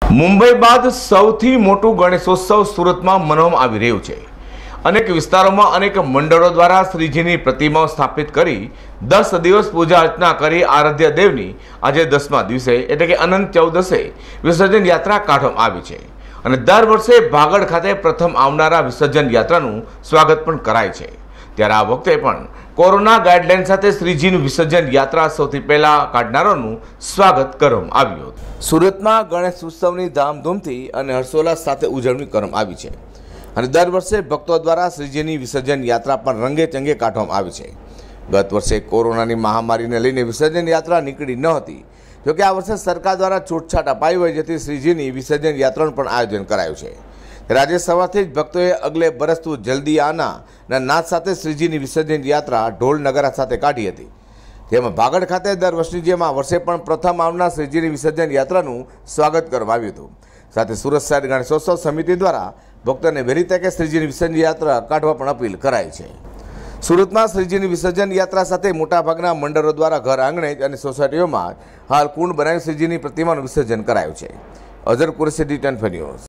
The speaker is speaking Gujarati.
મુંબઈ બાદ સૌથી મોટું ગણેશોત્સવ સુરતમાં મનાવવામાં આવી રહ્યું છે। અનેક વિસ્તારોમાં અનેક મંડળો દ્વારા શ્રીજીની પ્રતિમાઓ સ્થાપિત કરી 10 દિવસ પૂજા અર્ચના કરી આરાધ્ય દેવની આજે 10મા દિવસે એટલે કે અનંત ચૌદસે વિસર્જન યાત્રા કાઢવામાં આવી છે અને દર વર્ષે ભાગડ ખાતે પ્રથમ આવનારા વિસર્જન યાત્રાનું સ્વાગત પણ કરાય છે। ત્યારે આ વખતે પણ કોરોના ગાઈડલાઈન સાથે શ્રીજીનું વિસર્જન યાત્રા સૌથી પહેલા કાઢનારોનું સ્વાગત કરવામાં આવ્યું હતું। સુરતમાં ગણેશ ઉત્સવની ધામધૂમથી અને હર્ષોલ્લાસ સાથે ઉજવણી કરવામાં આવી છે અને દર વર્ષે ભક્તો દ્વારા શ્રીજીની વિસર્જન યાત્રા પણ રંગે ચંગે કાઢવામાં આવી છે। ગત વર્ષે કોરોનાની મહામારીને લઈને વિસર્જન યાત્રા નીકળી ન હતી, જોકે આ વર્ષે સરકાર દ્વારા છૂટછાટ અપાઈ હોય જેથી શ્રીજીની વિસર્જન યાત્રાનું પણ આયોજન કરાયું છે। આજે સવારથી જ ભક્તોએ અગલે બરસ તું જલ્દી આના ના નાદ સાથે શ્રીજીની વિસર્જન યાત્રા ઢોલ નગારા સાથે કાઢી હતી। જેમાં ભાગડ ખાતે દર વર્ષની જેમ આ વર્ષે પણ પ્રથમ આવનાર શ્રીજીની વિસર્જન યાત્રાનું સ્વાગત કરવામાં આવ્યું હતું। સાથે સુરત શહેર ગણેશોત્સવ સમિતિ દ્વારા ભક્તોને વહેલી તકે શ્રીજીની વિસર્જન યાત્રા કાઢવા પણ અપીલ કરાઈ છે। સુરતમાં શ્રીજીની વિસર્જન યાત્રા સાથે મોટાભાગના મંડળો દ્વારા ઘર આંગણે અને સોસાયટીઓમાં હાલ કુંડ બનાવી શ્રીજીની પ્રતિમાનું વિસર્જન કરાયું છે। Azhar Qureshi, D10 news.